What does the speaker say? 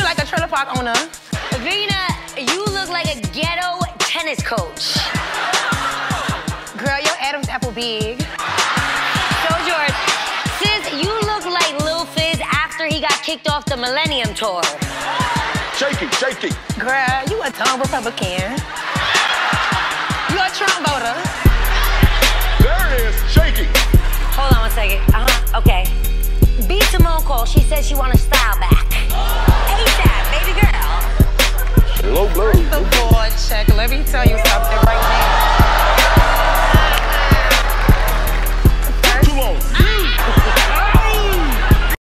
like a trailer park owner. Vina, you look like a ghetto tennis coach. Girl, your Adam's apple big. So George, sis, you look like Lil Fizz after he got kicked off the Millennium Tour. Shaky, shaky. Girl, you a dumb Republican. You a Trump voter. There it is, shaky. Hold on one second. Okay. B. Simone called. She said she want her style back. ASAP, baby girl. Hello, blue. The board check. Let me tell you